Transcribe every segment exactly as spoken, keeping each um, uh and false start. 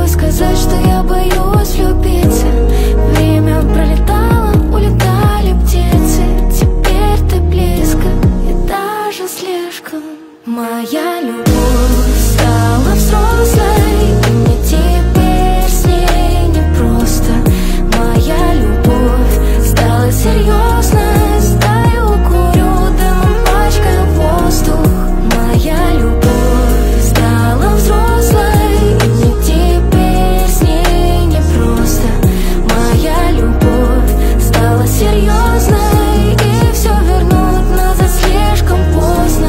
сказать, что я боюсь влюбиться. Время пролетало, улетали птицы. Теперь ты близко и даже слишком. Моя любовь стала взрослой, и мне теперь с ней непросто. Моя любовь стала серьезной, стаю курю, дымом пачкаю воздух. Моя любовь стала взрослой, и мне теперь с ней непросто. Моя любовь стала серьезной, и все вернуть назад слишком поздно.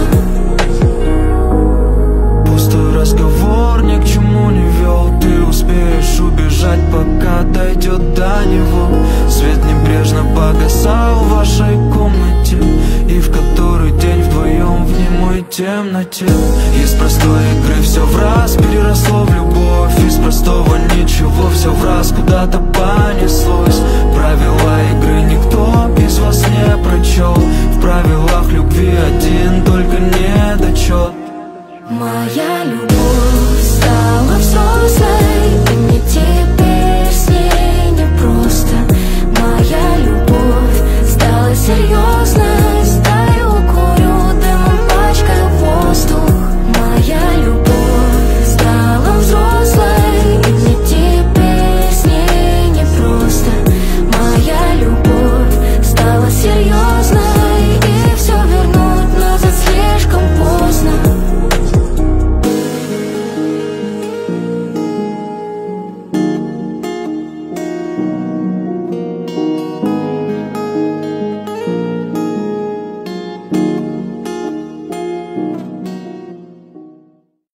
Пустой разговор ни к чему не вел. Ты успеешь убежать, пока дойдет до него. Свет небрежно погасал в вашей комнате, и в который день вдвоем в немой темноте. Из простой игры все в раз переросло в любовь. Из простого ничего все в раз куда-то понеслось. Правила игры никто из вас не прочел. В правилах